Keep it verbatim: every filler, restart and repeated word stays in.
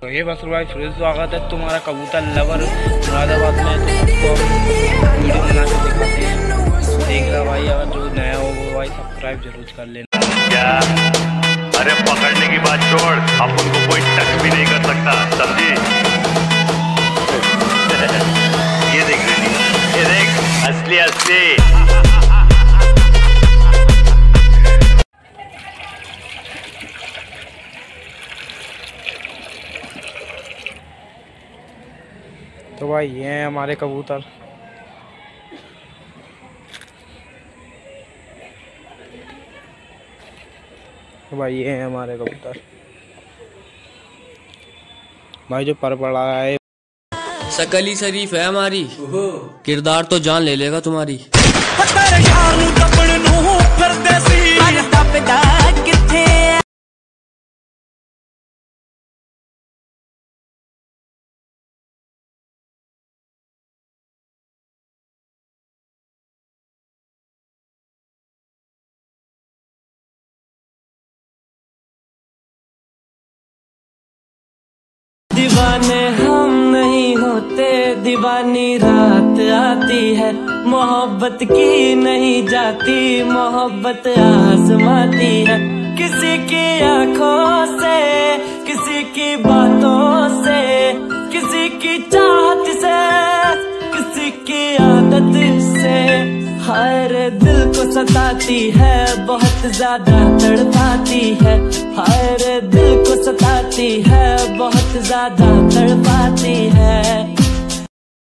तो ये बस भाई फिर स्वागत है तुम्हारा कबूतर लवर मुरादाबाद में। तो वीडियो बना के दिखाते हैं, देख रहा भाई। अगर जो नया हो वो भाई सब्सक्राइब जरूर कर लेना। क्या? अरे पकड़ने की बात छोड़, अब उनको कोई टच भी नहीं कर सकता, समझी? ये देख ये देख असली असली। तो भाई ये हैं हमारे कबूतर। तो भाई ये हैं हमारे कबूतर भाई, जो पर पड़ा है। सकली शरीफ है हमारी, किरदार तो जान ले लेगा तुम्हारी। दीवाने हम नहीं होते, दीवानी रात आती है। मोहब्बत की नहीं जाती, मोहब्बत आजमाती है। किसी की आंखों से, किसी की बातों से, किसी की चाहत से, किसी की आदत से। हर दिल को सताती है, बहुत ज्यादा तड़पाती है। हर दिल को सताती है, बहुत ज्यादा तड़पाती है।